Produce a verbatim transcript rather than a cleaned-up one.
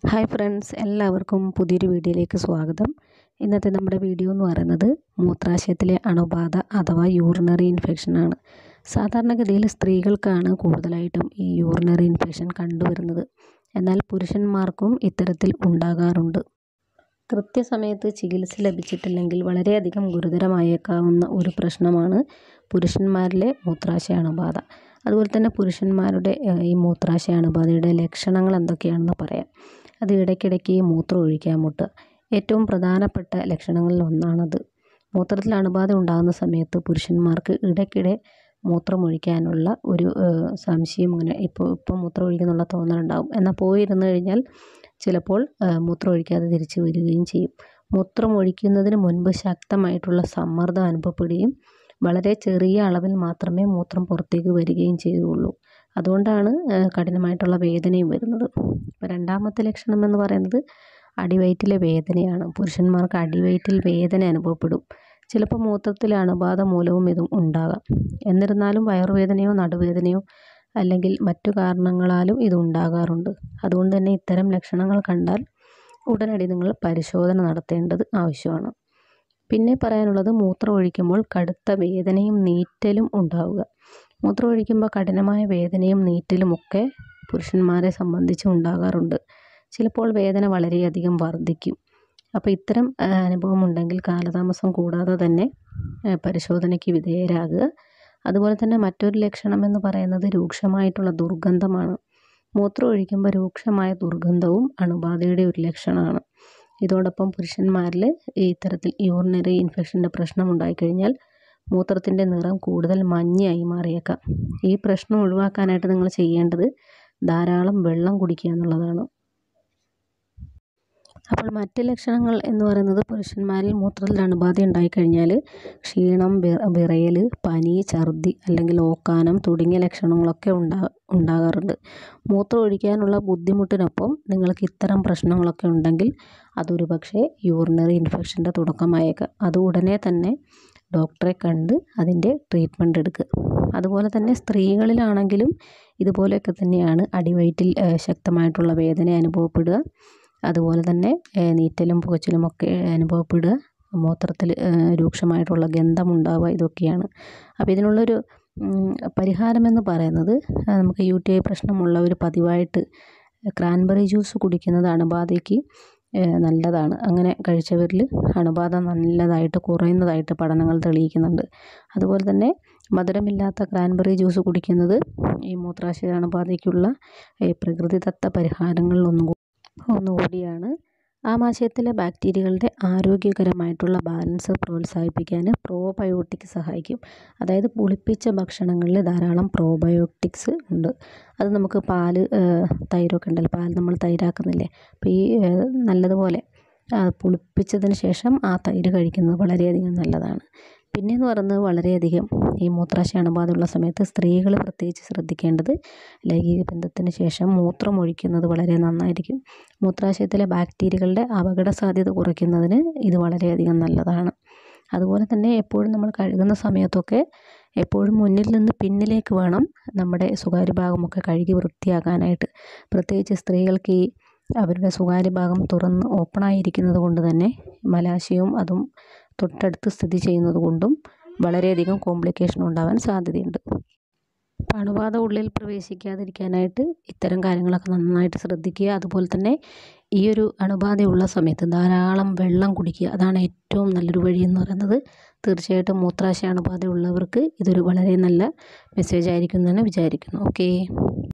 Hi friends, എല്ലാവർക്കും പുതിയൊരു വീഡിയോയിലേക്ക് സ്വാഗതം. ഇന്നത്തെ നമ്മുടെ വീഡിയോ എന്ന് പറയുന്നത് മൂത്രാശയത്തിലെ അണുബാധ അഥവാ യൂറിനറി ഇൻഫെക്ഷനാണ്. സാധാരണഗതിയിൽ സ്ത്രീകൾക്കാണ് കൂടുതലായിട്ടും ഈ യൂറിനറി ഇൻഫെക്ഷൻ കണ്ടുവരുന്നത്. എന്നാൽ പുരുഷന്മാർക്കും ഇത്തരത്തിൽ ഉണ്ടാകാറുണ്ട്. കൃത്യസമയത്ത് ചികിത്സ ലഭിച്ചിട്ടില്ലെങ്കിൽ വളരെയധികം ഗുരുതരമായേക്കാവുന്ന ഒരു പ്രശ്നമാണ് പുരുഷന്മാരിലെ മൂത്രാശയ അണുബാധ. അതുപോലെ തന്നെ പുരുഷന്മാരുടെ ഈ മൂത്രാശയ അണുബാധയുടെ ലക്ഷണങ്ങൾ എന്തൊക്കെയാണെന്ന് പറയാം. അത് ഇടയ്ക്കിടയ്ക്ക് മൂത്രം ഒഴിക്കാൻ മുട്ടുക ഏറ്റവും പ്രധാനപ്പെട്ട ലക്ഷണങ്ങളിൽ ഒന്നാണത്. മൂത്രത്തിൽ അണുബാധ ഉണ്ടാകുന്ന സമയത്ത് പുരുഷന്മാർക്ക് ഇടയ്ക്കിടെ മൂത്രം ഒഴിക്കാനുള്ള ഒരു സംശയം, ഇങ്ങനെ ഇപ്പോൾ ഇപ്പോൾ മൂത്രം ഒഴിക്കുന്നുള്ള തോന്നലുണ്ടാകും. എന്നാൽ പോയിരുന്നു കഴിഞ്ഞാൽ ചിലപ്പോൾ മൂത്രം ഒഴിക്കാതെ തിരിച്ചു വരികയും ചെയ്യും. മൂത്രം ഒഴിക്കുന്നതിന് മുൻപ് ശക്തമായിട്ടുള്ള സമ്മർദ്ദം അനുഭവപ്പെടുകയും വളരെ ചെറിയ അളവിൽ മാത്രമേ മൂത്രം പുറത്തേക്ക് വരികയും ചെയ്യുകയുള്ളൂ. അതുകൊണ്ടാണ് കഠിനമായിട്ടുള്ള വേദനയും വരുന്നത്. ഇപ്പോൾ രണ്ടാമത്തെ ലക്ഷണം എന്ന് പറയുന്നത് അടിവയറ്റിലെ വേദനയാണ്. പുരുഷന്മാർക്ക് അടിവയറ്റിൽ വേദന അനുഭവപ്പെടും. ചിലപ്പോൾ മൂത്രത്തിലെ അണുബാധ മൂലവും ഇതും ഉണ്ടാകാം. എന്നിരുന്നാലും വയറുവേദനയോ നടുവേദനയോ അല്ലെങ്കിൽ മറ്റു കാരണങ്ങളാലും ഇത് ഉണ്ടാകാറുണ്ട്. അതുകൊണ്ട് തന്നെ ഇത്തരം ലക്ഷണങ്ങൾ കണ്ടാൽ ഉടനടി നിങ്ങൾ പരിശോധന നടത്തേണ്ടത് ആവശ്യമാണ്. പിന്നെ പറയാനുള്ളത്, മൂത്രം ഒഴിക്കുമ്പോൾ കടുത്ത വേദനയും നീറ്റലും ഉണ്ടാവുക. മൂത്രം ഒഴിക്കുമ്പോൾ കഠിനമായ വേദനയും നീറ്റലും ഒക്കെ പുരുഷന്മാരെ സംബന്ധിച്ച് ഉണ്ടാകാറുണ്ട്. ചിലപ്പോൾ വേദന വളരെയധികം വർദ്ധിക്കും. അപ്പോൾ ഇത്തരം അനുഭവം ഉണ്ടെങ്കിൽ കാലതാമസം കൂടാതെ തന്നെ പരിശോധനയ്ക്ക് വിധേയരാകുക. അതുപോലെ തന്നെ മറ്റൊരു ലക്ഷണം എന്ന് പറയുന്നത് രൂക്ഷമായിട്ടുള്ള ദുർഗന്ധമാണ്. മൂത്രം ഒഴിക്കുമ്പോൾ രൂക്ഷമായ ദുർഗന്ധവും അണുബാധയുടെ ഒരു ലക്ഷണമാണ്. ഇതോടൊപ്പം പുരുഷന്മാരിൽ ഇത്തരത്തിൽ യൂറിനറി ഇൻഫെക്ഷൻ്റെ പ്രശ്നം ഉണ്ടായിക്കഴിഞ്ഞാൽ മൂത്രത്തിൻ്റെ നിറം കൂടുതൽ മഞ്ഞയായി മാറിയേക്കാം. ഈ പ്രശ്നം ഒഴിവാക്കാനായിട്ട് നിങ്ങൾ ചെയ്യേണ്ടത് ധാരാളം വെള്ളം കുടിക്കുക എന്നുള്ളതാണ്. അപ്പോൾ മറ്റ് ലക്ഷണങ്ങൾ എന്ന് പറയുന്നത്, പുരുഷന്മാരിൽ മൂത്രത്തിൽ അണുബാധ ഉണ്ടായിക്കഴിഞ്ഞാൽ ക്ഷീണം, വിറയൽ, പനി, ഛർദി അല്ലെങ്കിൽ ഓക്കാനം തുടങ്ങിയ ലക്ഷണങ്ങളൊക്കെ ഉണ്ടാ ഉണ്ടാകാറുണ്ട് മൂത്രം ഒഴിക്കാനുള്ള ബുദ്ധിമുട്ടിനൊപ്പം നിങ്ങൾക്ക് ഇത്തരം പ്രശ്നങ്ങളൊക്കെ ഉണ്ടെങ്കിൽ അതൊരു പക്ഷേ യൂറിനറി ഇൻഫെക്ഷൻ്റെ തുടക്കമായേക്കാം. അത് ഉടനെ തന്നെ ഡോക്ടറെ കണ്ട് അതിൻ്റെ ട്രീറ്റ്മെൻറ്റ് എടുക്കുക. അതുപോലെ തന്നെ സ്ത്രീകളിലാണെങ്കിലും ഇതുപോലെയൊക്കെ തന്നെയാണ്. അടിവയറ്റിൽ ശക്തമായിട്ടുള്ള വേദന അനുഭവപ്പെടുക, അതുപോലെ തന്നെ നീറ്റലും പുകച്ചിലുമൊക്കെ അനുഭവപ്പെടുക, മൂത്രത്തിൽ രൂക്ഷമായിട്ടുള്ള ഗന്ധമുണ്ടാവുക, ഇതൊക്കെയാണ്. അപ്പോൾ ഇതിനുള്ളൊരു പരിഹാരമെന്ന് പറയുന്നത്, നമുക്ക് യു ടി ഐ പ്രശ്നമുള്ളവർ പതിവായിട്ട് ക്രാൻബെറി ജ്യൂസ് കുടിക്കുന്നത് അണുബാധയ്ക്ക് നല്ലതാണ്. അങ്ങനെ കഴിച്ചവരിൽ അണുബാധ നല്ലതായിട്ട് കുറയുന്നതായിട്ട് പഠനങ്ങൾ തെളിയിക്കുന്നുണ്ട്. അതുപോലെ തന്നെ മധുരമില്ലാത്ത ക്രാൻബെറി ജ്യൂസ് കുടിക്കുന്നത് ഈ മൂത്രാശയ അണുബാധയ്ക്കുള്ള പ്രകൃതിദത്ത പരിഹാരങ്ങളിൽ ഒന്നും ഒന്നുകൂടിയാണ്. ആമാശയത്തിലെ ബാക്ടീരിയകളുടെ ആരോഗ്യകരമായിട്ടുള്ള ബാലൻസ് പ്രോത്സാഹിപ്പിക്കാൻ പ്രോബയോട്ടിക് സഹായിക്കും. അതായത് പുളിപ്പിച്ച ഭക്ഷണങ്ങളിൽ ധാരാളം പ്രോബയോട്ടിക്സ് ഉണ്ട്. അത് നമുക്ക് പാല്, തൈരൊക്കെ ഉണ്ടല്ലോ, പാൽ നമ്മൾ തൈരാക്കുന്നില്ലേ, അപ്പോൾ ഈ നല്ലതുപോലെ പുളിപ്പിച്ചതിന് ശേഷം ആ തൈര് കഴിക്കുന്നത് വളരെയധികം നല്ലതാണ്. പിന്നെയെന്ന് പറയുന്നത്, വളരെയധികം ഈ മൂത്രാശയ അണുബാധയുള്ള സമയത്ത് സ്ത്രീകൾ പ്രത്യേകിച്ച് ശ്രദ്ധിക്കേണ്ടത്, ലൈംഗിക ബന്ധത്തിന് ശേഷം മൂത്രം ഒഴിക്കുന്നത് വളരെ നന്നായിരിക്കും. മൂത്രാശയത്തിലെ ബാക്ടീരിയകളുടെ അപകട സാധ്യത കുറയ്ക്കുന്നതിന് ഇത് വളരെയധികം നല്ലതാണ്. അതുപോലെ തന്നെ എപ്പോഴും നമ്മൾ കഴുകുന്ന സമയത്തൊക്കെ എപ്പോഴും മുന്നിൽ നിന്ന് പിന്നിലേക്ക് വേണം നമ്മുടെ സ്വകാര്യ ഭാഗമൊക്കെ കഴുകി വൃത്തിയാക്കാനായിട്ട്. പ്രത്യേകിച്ച് സ്ത്രീകൾക്ക് ഈ അവരുടെ സ്വകാര്യ ഭാഗം തുറന്ന് ഓപ്പണായിരിക്കുന്നത് കൊണ്ട് തന്നെ മലാശയവും അതും തൊട്ടടുത്ത് സ്ഥിതി ചെയ്യുന്നത് കൊണ്ടും വളരെയധികം കോംപ്ലിക്കേഷൻ ഉണ്ടാവാൻ സാധ്യതയുണ്ട്. അണുബാധ ഉള്ളിൽ പ്രവേശിക്കാതിരിക്കാനായിട്ട് ഇത്തരം കാര്യങ്ങളൊക്കെ നന്നായിട്ട് ശ്രദ്ധിക്കുക. അതുപോലെ തന്നെ ഈ ഒരു അണുബാധയുള്ള സമയത്ത് ധാരാളം വെള്ളം കുടിക്കുക. അതാണ് ഏറ്റവും നല്ലൊരു വഴി എന്ന് പറയുന്നത്. തീർച്ചയായിട്ടും മൂത്രാശയ അണുബാധ ഉള്ളവർക്ക് ഇതൊരു വളരെ നല്ല മെസ്സേജ് ആയിരിക്കും എന്ന് തന്നെ വിചാരിക്കുന്നു. ഓക്കേ.